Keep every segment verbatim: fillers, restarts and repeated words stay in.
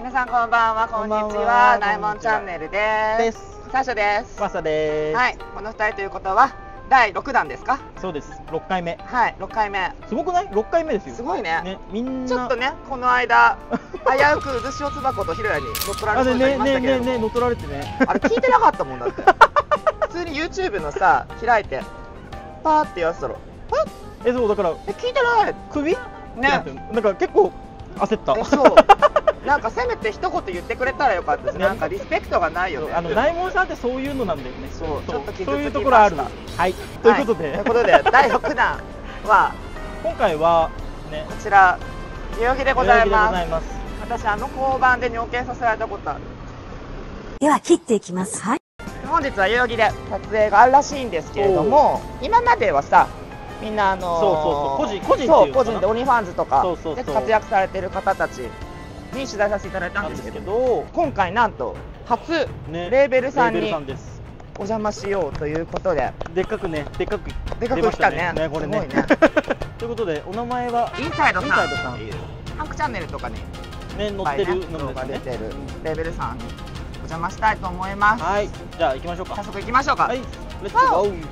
皆さんこんばんは、こんにちは。ナイモンチャンネルです。サーシャです。 マサです。 はい、このふたりということはだいろくだんですか？ そうです。ろっかいめ。 はい、ろっかいめ。 すごくない？ろっかいめですよ。 すごいね。 ね、みんなちょっとね、この間危うく渦潮つばことひろやに乗っ取られそうになりましたけれども、 ねねねね乗っ取られてね。 あれ聞いてなかったもんだって。普通に YouTube のさ開いてパーってやってたら、パッえ、そうだからえ聞いてない。 首？ ね。 なんか結構焦った。 え、そう。なんかせめて一言言ってくれたらよかったです。なんかリスペクトがないよね。 あのナイモンさんってそういうのなんだよね。 そう、ちょっと傷つきました。 そういうところある。はい。ということで、 ということでだいろくだんは今回はね、 こちら代々木でございます。 ます。 私あの交番で尿検させられたことある。 では切っていきます。はい。 本日は代々木で撮影があるらしいんですけれども、今まではさ、みんなあのー、 そうそうそう個人個人っていうそうのかな、 個人でオニファンズとかそうそうそうで活躍されている方たちに取材させていただいたんですけど、今回なんと初ねレーベルさんにレーベルさおんです。 邪魔しようということで、 でっかくね、でっかくでかく来たね。 ねこれね。 すごいね。 ということでお名前はインサイドインさんサイドさんっていうハンクチャンネルとかにね載ってる動のですね。 画出てるレーベルさんにお邪魔したいと思います。 はい、じゃあ行きましょうか。 早速行きましょうか。 はい、レッツゴー。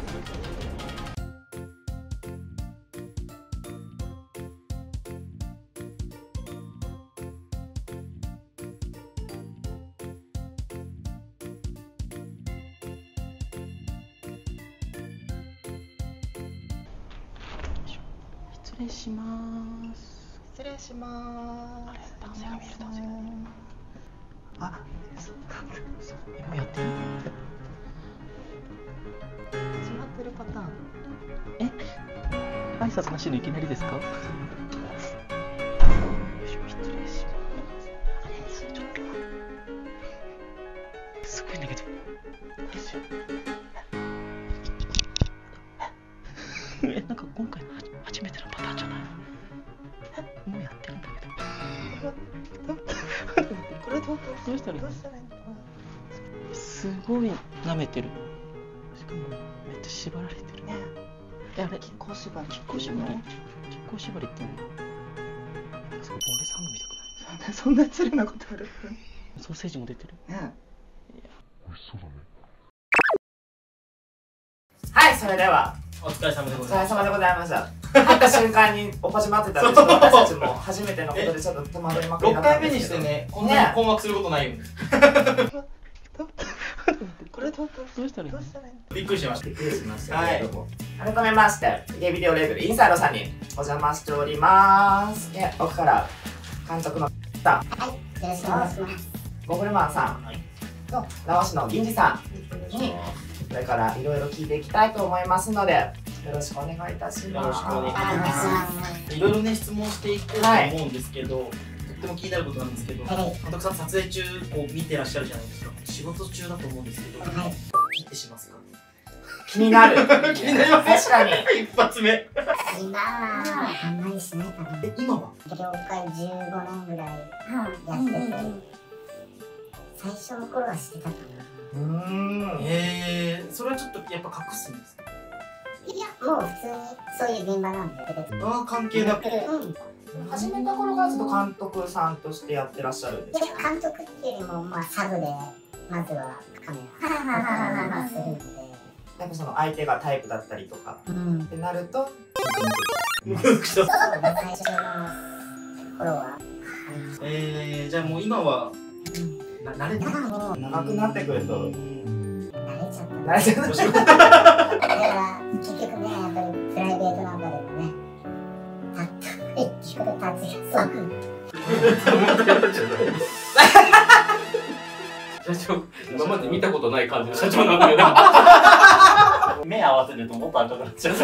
失礼します。 失礼します。 男性が見える男性が見える。あ、今やってる。 始まってるパターン。 え、挨拶なしのいきなりですか？よいしょ、失礼します。あれ、それちょっとすごいんだけど。え、なんか今回初めてのパターンじゃない？もうやってるんだけど。 これどうどうしたらいいの？ どうしたらいいの？ すごい舐めてる。しかもめっちゃ縛られてるね。え、あれ、 亀甲縛り。 亀甲縛り。亀甲縛りって何？すごいボンレスハムみたくない？ そんな失礼なことある？ ソーセージも出てる。 ね。 美味しそうだね。 はい、それではお疲れ様でおございます。 疲れ様でございました。入った瞬間にお始まってたんですけど、私たちも初めてのことでちょっと戸惑いまくりだ六回目にったんですけど。 してね、こんなに困惑することないよね。 これどうどうしたらいいの？ びっくりしました。 びっくりしましたけれども、改めましてゲイビデオレーベルインサイドさんにお邪魔しております。で、奥から監督のさん、 はい。よろしくお願いします。 ゴブルマンさんと縄師の銀次さんにこれからいろいろ聞いていきたいと思いますので、よろしくお願いいたします。 よろしくお願いしあ、お願いしま。 ますいろいろね、質問していこうと思うんですけど、とっても気になることなんですけど、 はい監督さん撮影中こう見てらっしゃるじゃないですか。仕事中だと思うんですけど、 はいピッてしますか？ 気になる。 気になります。 確かに。 一発目。 今はあんまりしないかな。 え、今は？ 業界じゅうごねんぐらいやってて、最初の頃はしてたかうーん。 えー、それはちょっとやっぱ隠すんですか？ な。いや、もう普通にそういう現場なんで、別に。 ああ、関係なく。 うん。 始めた頃からずっと監督さんとしてやってらっしゃるんですいや、監督っていうよりも、まあ、サブで、まずはカメラするので。 やっぱその相手がタイプだったりとかうんっ。てなると、 そうですね、最初の頃は。 えー、じゃあもう今はな慣れてる。 もう長くなってくると慣れちゃった。 慣れちゃう。 お仕事だから結局ね、やっぱりプライベートなんかでもね、たった一曲立つやつ。 社長、今まで見たことない感じの社長なんだよね。 目合わせるともっと赤くなっちゃう。 結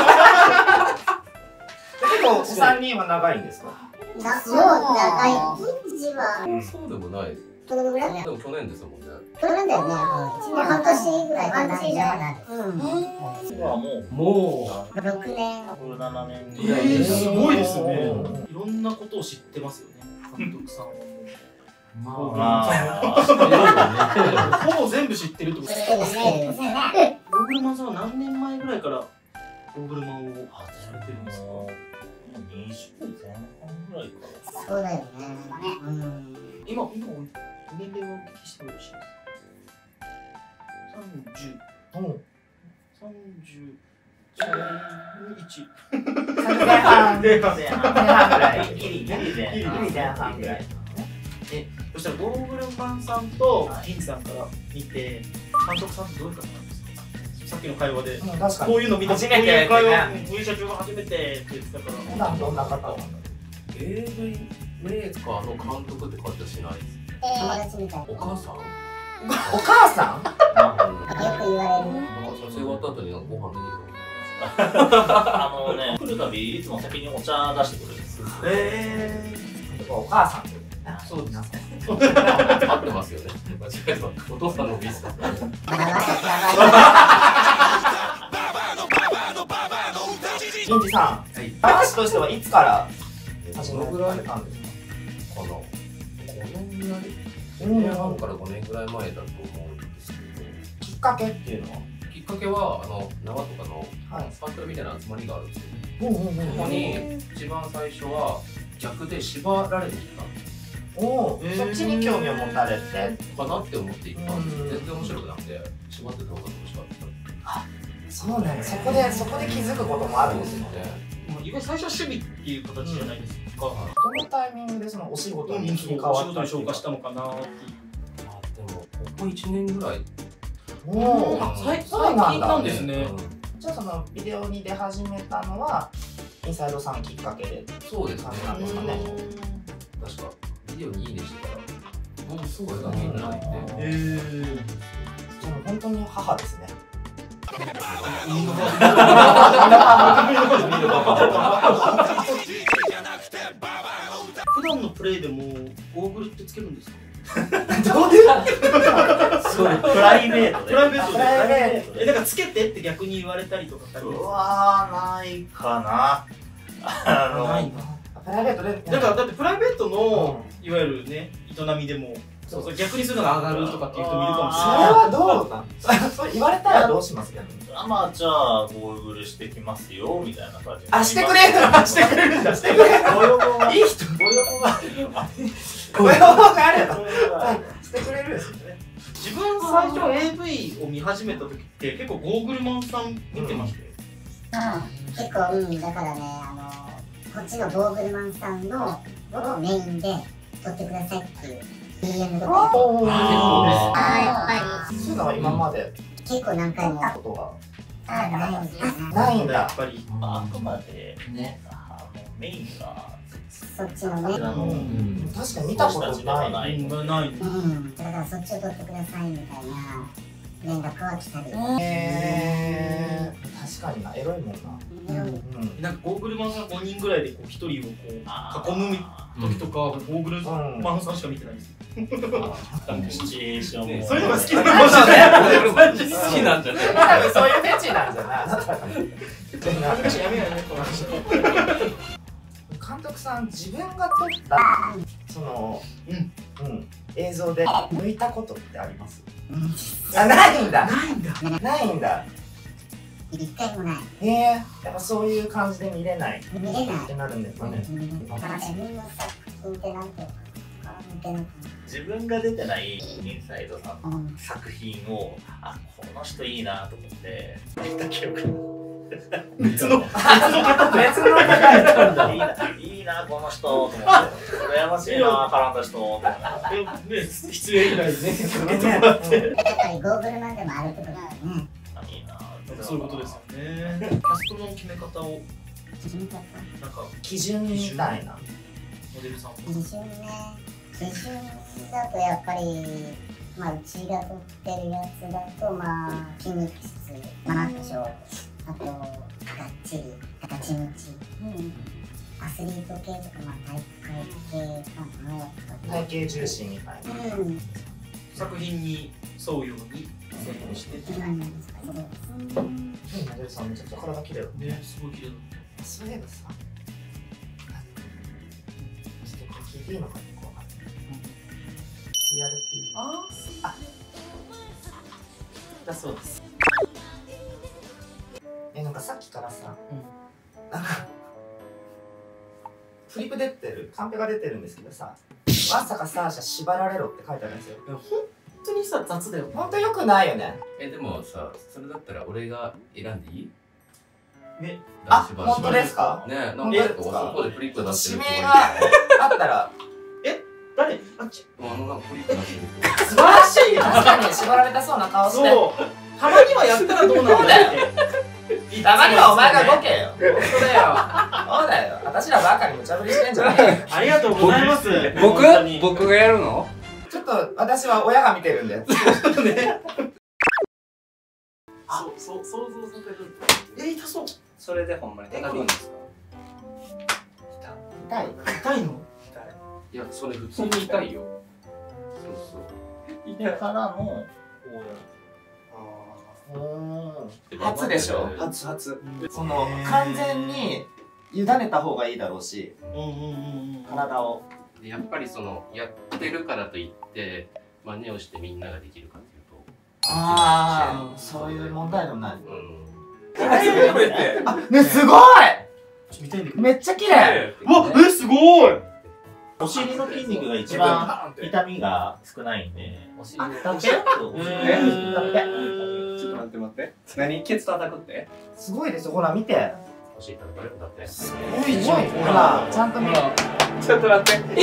構お三人は長いんですか？ なもう長い銀次はそうでもない。 どのぐらい？ でも去年ですもんね。 それなんだよね。一年半年ぐらいかな。半年以上はなる。 今はもうもうん。六年。 ななねんぐらいですごいですね。いろんなことを知ってますよね、監督さんは。 まあ、ほぼ全部知ってるってことですか？ゴーグルマンさんは何年前ぐらいからゴーグルマンをされてるんですか？ にじゅう前半ぐらいかそうだよね。うん。 今、今、年齢をお聞きしてもよろしいですか？さんじゅう、 うん。 さんじゅういち。 前半前半前半ぐらい。 ギリギリで。 ギリ前半ぐらい。 そしたらゴーグルマンさんと銀次さんから見て、監督さんってどういう方なんですか？さっきの会話で、 うん、確かに。 こういうの見た、こう初めていう会話、 ね。 V社長が初めてって言ってたから。 普段どんな方なんだろう。 エーブイ メーカーの監督って感じはしないです。 友達みたい。 お母さん？ お母さん？ よく言われる。 なんか撮影終わった後になんかご飯できる。 あのね、来るたびいつも先にお茶出してくれるんです。 えお母さんってー、そうです。 合ってますよね。間違えた。お父さんのミスだ。 銀次さん、 はい。 話としてはいつから始めどのぐらいられたんですか？ かな。ごねんぐらい。 うごねんはんからごねんぐらい前だと思うんですけど。 きっかけっていうのは？ きっかけはあの縄とかのはい。 スパントルみたいな集まりがあるんですよ。 うんうんうん。 ここに一番最初は逆で縛られに行ったおお、そっちに興味を持たれて。 かなって思って行ったんですけど、 うん全然面白くなくて縛ってた方が楽しかった。 そうね、そこでそこで気づくこともあるんですよね。 いわゆる最初は趣味っていう形じゃないですか。 どのタイミングでそのお仕事うん、 にそう、 切り替わお仕事にったっていうか。 消化したのかなっていう。 まあでもここいちねんぐらい。 おお、 あ、最そうなんだ近なんですね。 じゃあそのビデオに出始めたのはインサイドさんきっかけでそうですね。 感じなんですかね。 確かビデオにいいねしてたらもうすごい画面になって。 えー、 じゃあもう本当に母ですね。 普段のプレイでもゴーグルってつけるんですか？ どういう？ プライベートで。 プライベートで。 プライベーえ、だからつけてって逆に言われたりとかされうますか？ わー、ないかな。あの、 ないな。 プライベートで。 だからだってプライベートのいわゆるね営みでもそうそう逆にするのが上がるとかっていう人もいるかもしそれれない。 はどうなん？それ言われたらどうしますか？ あまあじゃあゴーグルしてきますよみたいな感じで。 あ、してくれるの？してくれるんだ。してくれる。 ご要望がいい人。 ご要望があるよ。 ご要望があればご要望があるしてくれるんですね。 自分最初 エーブイ を見始めた時って結構ゴーグルマンさん見てましたよ。 うん、結構、うん、だからね、あの、こっちのゴーグルマンさんのをメインで撮ってくださいっていう ディーエム とかおお。 ああ、やっぱそういうのは今までり結構何回もことがああないですね。 ないんだやっ。ぱり。 まあ、あくまでね、あのメインがそっちのね。 あの、 うん確かに見たことない。 ないうん、ない。 うん、だからそっちを撮ってくださいみたいな連絡は来たり。 へー、確かにな、エロいもんな。 うんうん。 なんかゴーグルマンさんごにんぐらいでこうひとりをこう囲む時とかゴーグルマンさんしか見てないです。 シチュエーションもそういうのが好きななのかもしれない。 好きなんじゃない？ 多分そういうフェチなんじゃない？あなたが恥ずかしいやめようやめようこの話。 監督さん、自分が撮ったその、うん、うん、映像で抜いたことってあります？あ、ないんだ。 ないんだ。 ないんだ。 一回もない。 へえ、やっぱそういう感じで見れない見れないっ。てなるんですかね。 だから自分の作品ってなんていうのかな、見てなく自分が出てないインサイドさんのうん作品を、あ、この人いいなと思って見た記憶別の別の方がいたんだ。 いいな、いいなこの人と思って羨ましいな絡んだ人と思ってね、失礼ぐらいね。 ねやっぱりゴーグルマンでもあるってことだよね。 あいいなそういうことですよね。キャストの決め方を基準だったなんか基準みたいな。 モデルさんも。 基準ね。基準だとやっぱり、まあ、うちが撮ってるやつだと、まあ、筋肉質、マッチョ、あと、がっちり、ガチムチ、アスリート系とか、まあ、体育会系かな、やっぱり。 体型重視みたいな。 うん。 作品に沿うように制限してて。 なんなんですか、そうです。 うん、モデルさんめちゃくちゃ体綺麗だね、すごい綺麗だっそういえばさ、ちょっとこれ聞いていいのかな、こう。ティーアールピー。 あだそうですえ、なんかさっきからさ、 うんなんか、フリップ出てる、カンペが出てるんですけどさ、 まさかサーシャ縛られろって書いてあるんですよ。 本当にさ、雑だよ。 ほんとよくないよね。 え、でもさ、それだったら俺が選んでいい？ ね。 あ、本当ですか？ ねえ、なんか本当ですか？ そこでフリップ出してる指名があったら、 誰？あっち。 あの、なんかフリップ出してる素晴らしいよ。 確かに縛られたそうな顔して。 そう。たまにはやったらどうなんだよ。 たまにはお前が動けよ。 本当だよ。 そうだよ。私らばっかり無茶ぶりしてんじゃねありがとうございます。 僕本当に僕がやるの？ え。ちょっと私は親が見てるんで。 ね。そうそう想像させる。え、痛そう。 それでほんまに叩くんですか？ 痛い。 痛いの？ いや、それ普通に痛いよ。そうそう。 でからのこうやる。 初でしょ？ 初初。 その完全に委ねた方がいいだろうし、 うんうんうんうん。 体を。 でやっぱりそのやってるからといって真似をしてみんなができるかっていうと、 ああ、そういう問題でもない。 うん。 あ、ね、すごい。 見たいんだけど。 めっちゃ綺麗。 うわ、え、すごい。 お尻の筋肉が一番痛みが少ないんで、お尻を倒してお尻をえ痛ちょっと待って待って。何？ケツ叩くって？ すごいですよ。ほら見て。 欲しいから誰かだって。 すごいじゃん。ほら、ちゃんと見る。 ちょっと待って。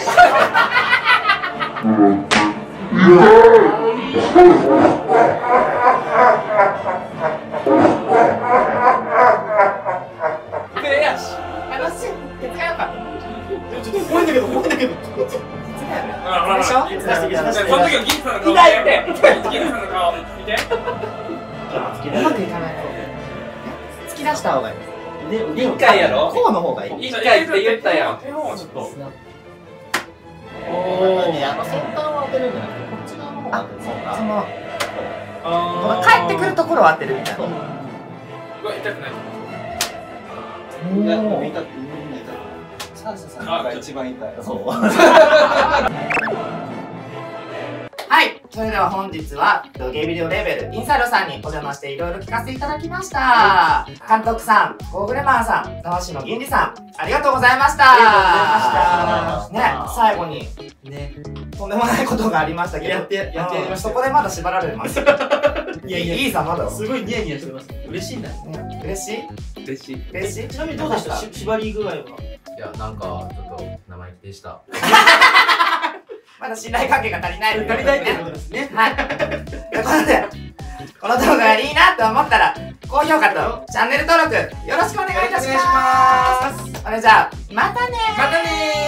でやし。楽しい。手が良かった。 ちょっと怖いんだけど、怖いんだけど。 でしょ？ 出してきて、出してきて。 その時はギンさんの顔痛いって。 ギンさんの顔見て。 うまくいかない。突き出した方がいい。 腕腕を一回やろ？ こうの方がいい。 一回って言ったやん。 手をちょっと。 おおー、あの先端を当てるんじゃなくて、こっち側の方が当てる。 そのあ帰ってくるところを当てるみたいな。 うわ痛くない。 おー。 痛くサーシャさんが一番痛い。 そう。 はい、それでは本日はゲイビデオレーベルインサイドさんにお邪魔していろいろ聞かせていただきました。監督さん、ゴーグレマンさん、魂の銀次さん、ありがとうございました。 ありがとうございました。 ね、最後にね。 とんでもないことがありましたけど、 やってやってやりましたそこでまだ縛られてます。 いやいや、 いいざまだろ。 すごいニヤニヤしてます。嬉しいんだ。 ね嬉しい？ 嬉しい。 嬉しい？ ちなみにどうでした？し縛り具合は。 いや、なんかちょっと生意気でした。 まだ信頼関係が足りないということで足りないってことですね。 はい。ということで、この動画がいいなと思ったら、高評価とチャンネル登録よろしくお願いいたします。それじゃあ、またねー。 またねー。